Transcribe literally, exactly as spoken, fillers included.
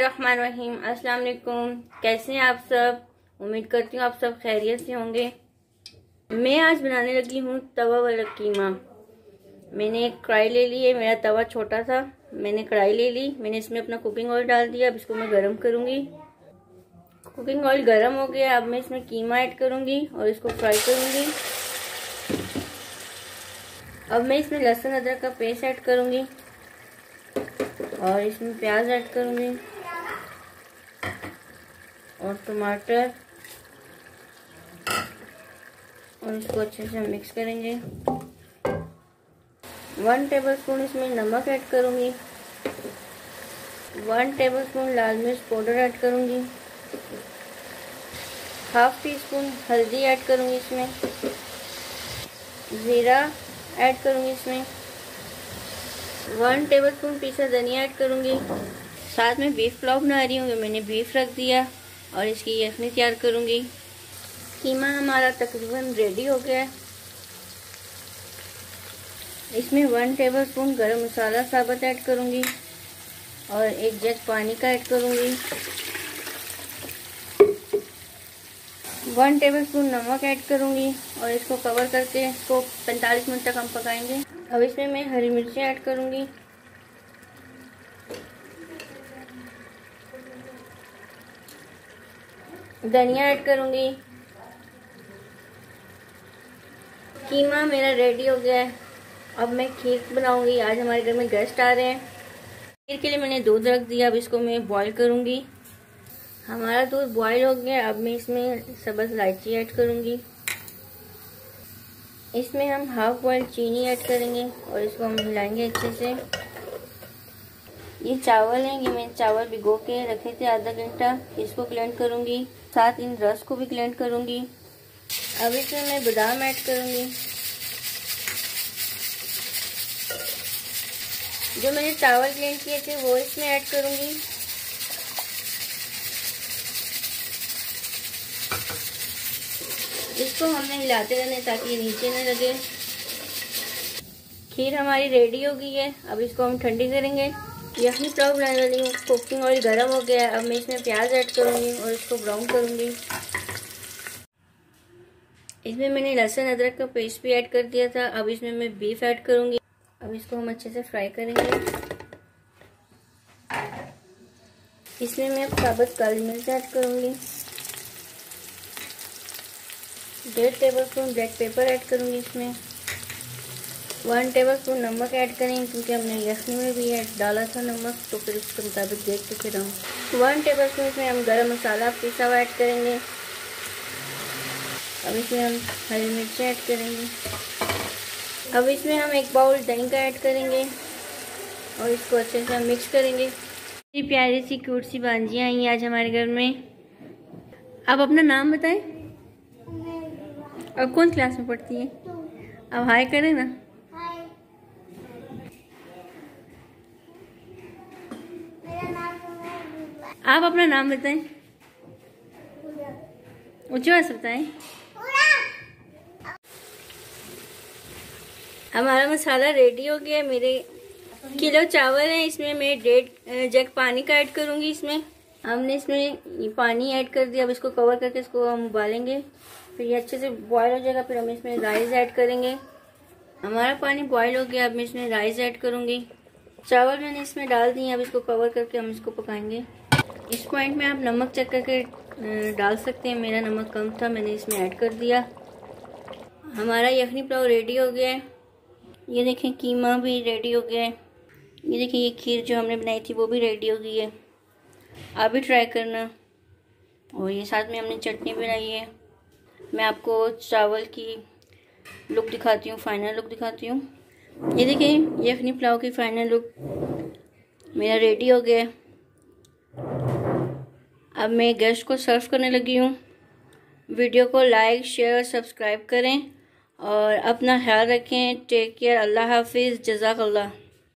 बिस्मिल्लाहिर्रहमानिर्रहीम। अस्सलाम वालेकुम। कैसे हैं आप सब? उम्मीद करती हूँ आप सब खैरियत से होंगे। मैं आज बनाने लगी हूँ तवा वाला कीमा। मैंने एक कढ़ाई ले ली है, मेरा तवा छोटा था, मैंने कढ़ाई ले ली, मैंने इसमें अपना कुकिंग ऑयल डाल दिया। अब इसको मैं गरम करूँगी। कुकिंग ऑयल गरम हो गया, अब मैं इसमें कीमा ऐड करूँगी और इसको फ्राई करूँगी। अब मैं इसमें लहसुन अदरक का पेस्ट ऐड करूँगी और इसमें प्याज ऐड करूँगी और टमाटर, और इसको अच्छे से मिक्स करेंगे। वन टेबलस्पून इसमें नमक ऐड करूँगी, वन टेबलस्पून लाल मिर्च पाउडर ऐड करूँगी, हाफ टी स्पून हल्दी ऐड करूँगी, इसमें ज़ीरा ऐड करूँगी, इसमें वन टेबलस्पून पिसा धनिया ऐड करूँगी। साथ में बीफ पुलाव बना रही हूँ, मैंने बीफ रख दिया और इसकी यखनी तैयार करूँगी। कीमा हमारा तकरीबन रेडी हो गया है। इसमें वन टेबलस्पून गरम मसाला साबुत ऐड करूँगी और एक जग पानी का ऐड करूँगी। वन टेबलस्पून नमक ऐड करूँगी और इसको कवर करके इसको पैंतालीस मिनट तक हम पकाएंगे। अब इसमें मैं हरी मिर्ची ऐड करूँगी, धनिया ऐड करूँगी। कीमा मेरा रेडी हो गया है। अब मैं खीर बनाऊँगी। आज हमारे घर में गेस्ट आ रहे हैं। खीर के लिए मैंने दूध रख दिया, अब इसको मैं बॉईल करूँगी। हमारा दूध बॉईल हो गया। अब मैं इसमें सब्ज़ इलायची ऐड करूँगी। इसमें हम हाफ बॉइल चीनी ऐड करेंगे और इसको हम हिलाएंगे अच्छे से। ये चावल हैं, ये मैं चावल भिगो के रखे थे आधा घंटा, इसको ग्राइंड करूँगी। साथ इन रस को भी ग्राइंड करूँगी। अब इसमें मैं बादाम ऐड करूँगी। जो मैंने चावल ग्राइंड किए थे वो इसमें ऐड करूँगी। इसको हमने हिलाते रहना ताकि ये नीचे न लगे। खीर हमारी रेडी हो गई है। अब इसको हम ठंडी करेंगे। यखनी पुलाव बनाने वाली हूँ। कुकिंग ऑयल गर्म हो गया है। अब मैं इसमें प्याज ऐड करूँगी और इसको ब्राउन करूँगी। इसमें मैंने लहसुन अदरक का पेस्ट भी ऐड कर दिया था। अब इसमें मैं बीफ ऐड करूँगी। अब इसको हम अच्छे से फ्राई करेंगे। इसमें मैं साबुत काली मिर्च ऐड करूँगी, डेढ़ table spoon black pepper add करूँगी। इसमें वन टेबल स्पून नमक ऐड करेंगे क्योंकि हमने यखनी में भी ऐड डाला था नमक, तो फिर उसके मुताबिक देख के फिर हम वन टेबल स्पून इसमें हम गरम मसाला पिसा हुआ ऐड करेंगे। अब इसमें हम हरी मिर्च ऐड करेंगे। अब इसमें हम एक बाउल दही का ऐड करेंगे और इसको अच्छे से हम मिक्स करेंगे। ये प्यारी सी क्यूट सी भांजियाँ आई आज हमारे घर में। आप अपना नाम बताएं। अब कौन क्लास में पढ़ती है? अब हाय करें ना। हाय। मेरा नाम आप अपना नाम बताएं। ऊंची से बताएं। हमारा मसाला रेडी हो गया। मेरे किलो चावल है, इसमें मैं डेढ़ जग पानी का ऐड करूंगी। इसमें हमने इसमें पानी ऐड कर दिया। अब इसको कवर करके इसको हम उबालेंगे, फिर ये अच्छे से बॉईल हो जाएगा। फिर हम इसमें राइस ऐड करेंगे। हमारा पानी बॉईल हो गया। अब मैं इसमें राइस ऐड करूंगी। चावल मैंने इसमें डाल दिए। अब इसको कवर करके हम इसको पकाएंगे। इस पॉइंट में आप नमक चेक करके डाल सकते हैं। मेरा नमक कम था, मैंने इसमें ऐड कर दिया। हमारा यखनी पुलाव रेडी हो गया है। ये देखें कीमा भी रेडी हो गया है। ये देखिए ये खीर जो हमने बनाई थी वो भी रेडी हो गई है। आप भी ट्राई करना। और ये साथ में हमने चटनी बनाई है। मैं आपको चावल की लुक दिखाती हूँ, फाइनल लुक दिखाती हूँ। ये देखिए यखनी पुलाव की फाइनल लुक मेरा रेडी हो गया है। अब मैं गेस्ट को सर्व करने लगी हूँ। वीडियो को लाइक शेयर और सब्सक्राइब करें और अपना ख्याल रखें। Take care. अल्लाह हाफिज़। जज़ाकल्लाह।